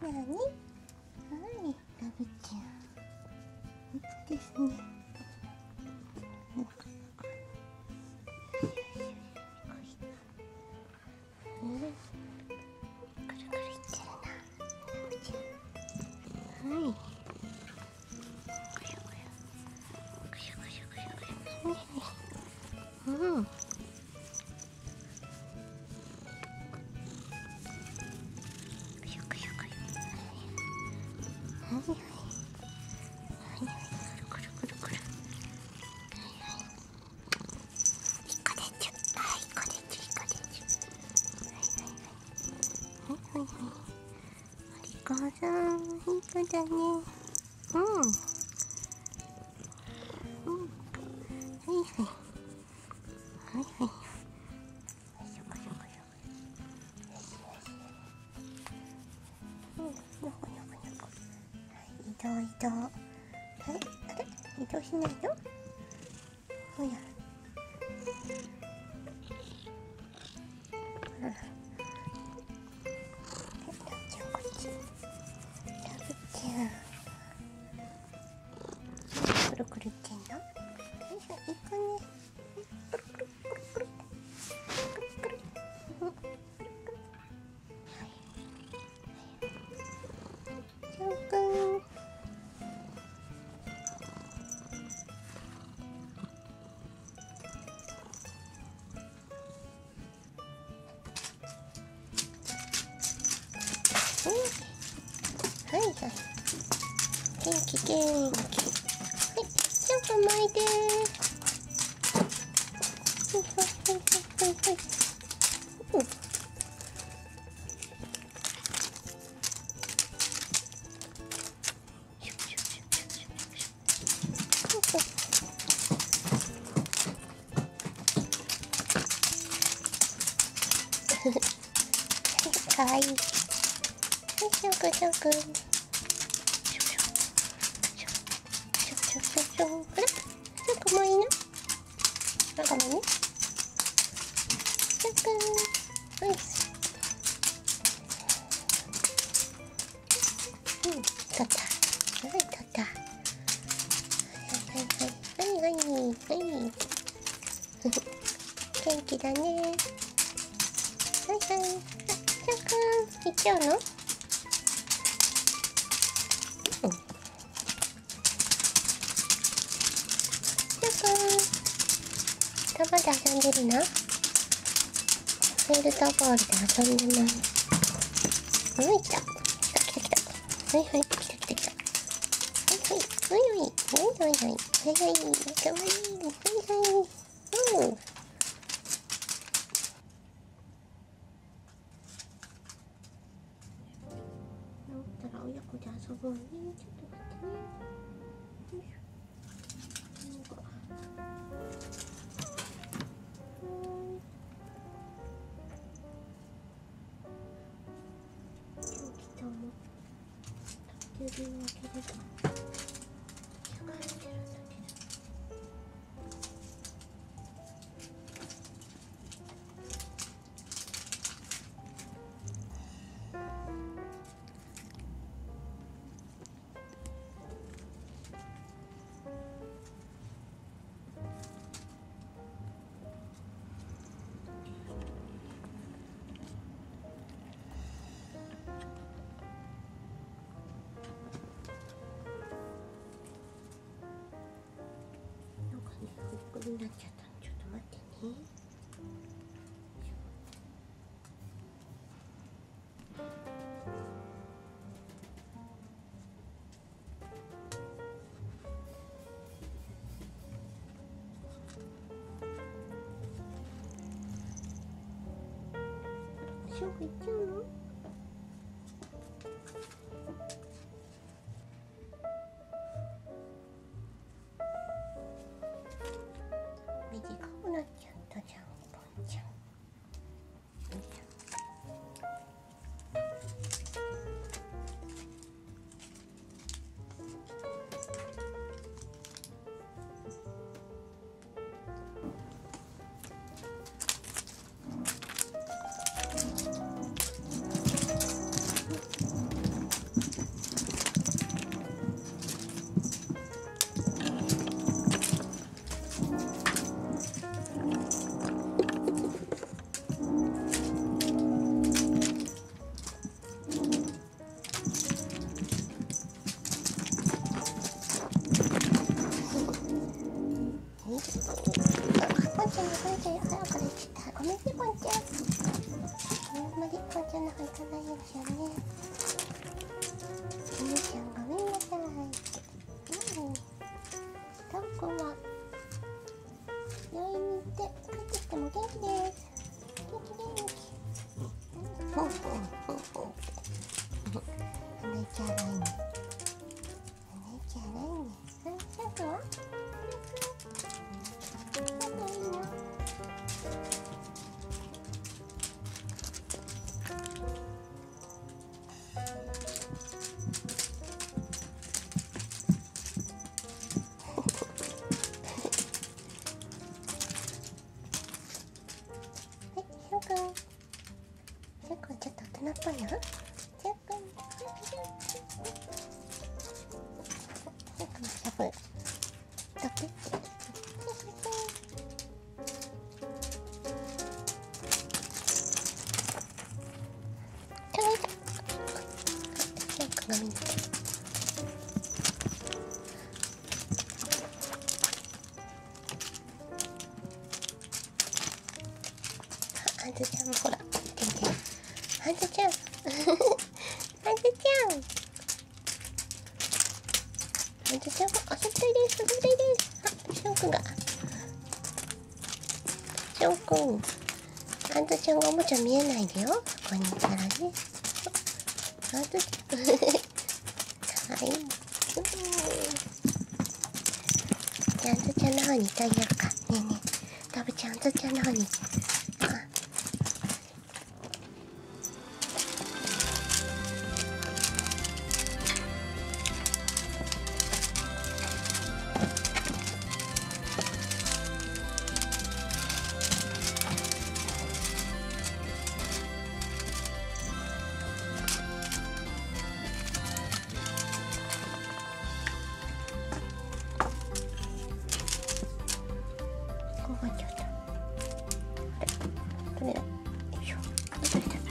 はい、ラブちゃん。いいですね。くるくるいってるな、ラブちゃん。はい。くしゅくしゅ。くしゅくしゅくしゅくしゅ。はいはい。うん。くしゅくしゅくしゅ。はいはい。はいはい。くるくるくるくる。はいはい。一個でちゅ。はい、一個でちゅ、一個でちゅ。はいはいはい。はいはいはい。お利口さん、いい子だね。うん。うん。はいはい。はいはい。よいしょこしょこしょ。よしよし。うん、よこよこよこ。はい、移動移動。はい、あれ移動しないよ。ほや。ラブちゃんこっち。ラブちゃん。くるくるってんの？よいしょ、いい子ね。くるくるくるくる。くるくる。しょうくん。はいはい。元気元気。はい、しょうくん巻いてー。はいはいはいはいはい。うん。シュッシュッシュッシュッシュッシュッ。かわいい。はい、しょうくんしょうくん。シュッシュッシュッシュッシュッシュッシュッ。あら、しょうくんもいいの？なんかもね。しょうくん。はい。うん、取った。はい、取った。はいはいはい。はいはいはい。元気だね。はいはい。あ、しょうくん、行っちゃうの？うん。しょうくん、玉で遊んでるの？フェルトボールで遊んでます。はい、来た。来た来た来た。はいはい、来た来た来た。はいはい、はいはい、はいはいはい。はいはい、かわいい。はいはい。うん。治ったら親子で遊ぼうね。ちょっと待ってね。よいしょ。今日来たもん。宅急便を開けると。疲れてるんだけど。なんかね、くるくるになっちゃったの。ちょっと待ってね。しょうくん行っちゃうの？短くなっちゃったじゃん、ぽんちゃん。 こちゃんの入かないようにしようね。お兄ちゃんごめんなさい。タンコは病院に行って帰ってきても元気です。元気。ほうほうほうほう。姉ちゃらいね。姉ちゃらいね。シャンクは？シャンクはいいの？シャンクはちょっと大人っぽいの？シャンクのシャブだってシャンクが見に来た。ハンズちゃんもほら見て。ハンズちゃんハンズちゃんハンズちゃんも遊びたいです。遊びたいです。あ、シャンクがシャンクハンズちゃんがおもちゃ見えないでよ。ここにいたらね。ハンズちゃんかわいい。じゃあハンズちゃんの方に行ってあげようか。ねえねえタブちゃんハンズちゃんの方にここちゃった。これだ。よいしょ。どれだ。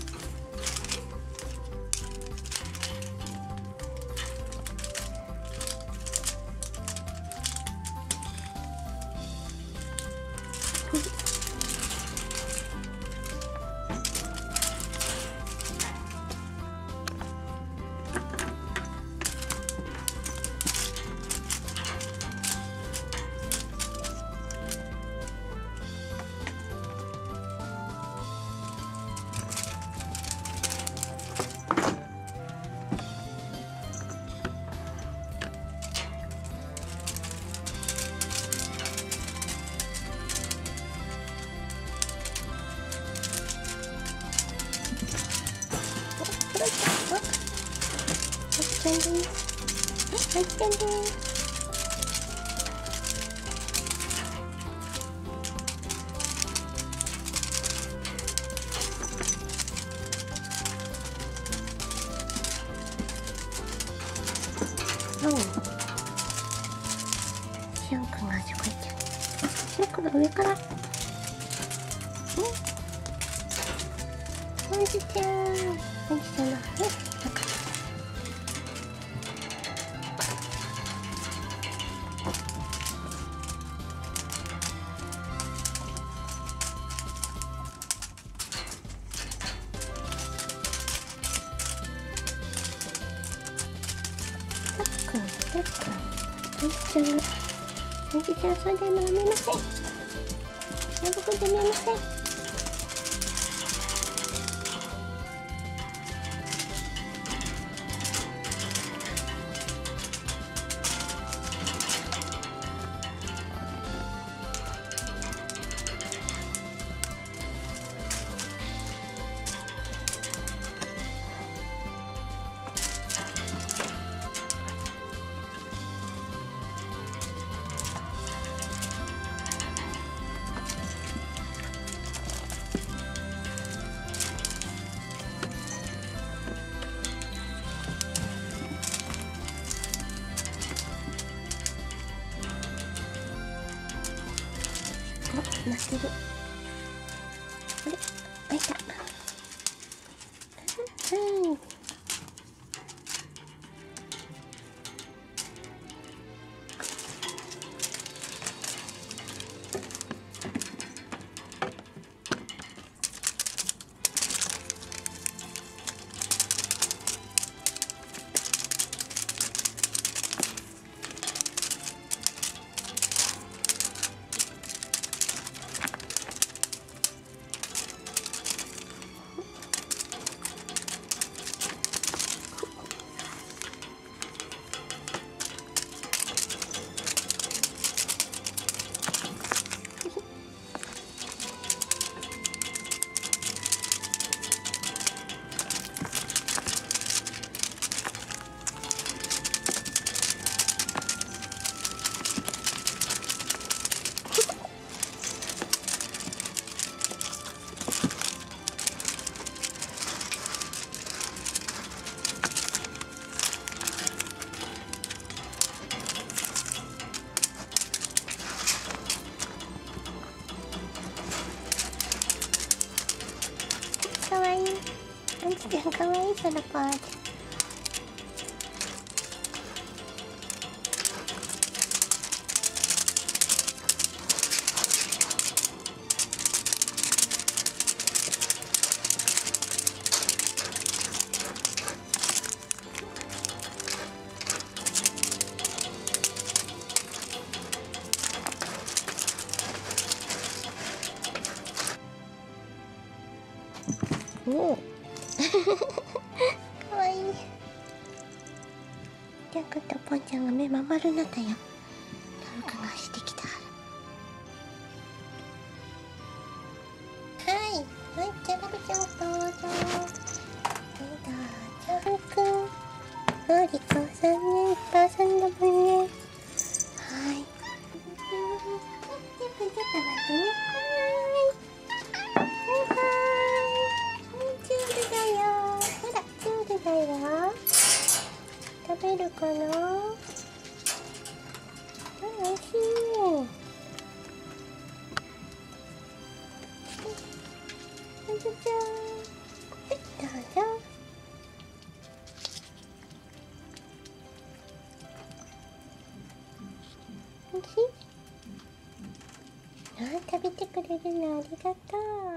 入ってんです。シャンクがあそこ行っちゃう。シャンクの上から。ハンズちゃん。ハンズちゃんの中。ハンズちゃん、それでも飲めません。僕で飲めません。鳴ってる。あれ開いた。はい。 ちゃんかわいい、そのポーズ。おおかわいい。じゃあとポンちゃんが目まん丸になったよ。タルくんがしてきた。はいはい、じゃあラブちゃんどうぞ。じゃあタルくん、お利口さんね、いっぱい遊んだもんね。はい。ちょっと待ってね。はい、チュールだよ。ほら、チュールだよ。食べるかな。おいしい。どうぞ。どうぞ。おいしい。食べてくれるのありがとう。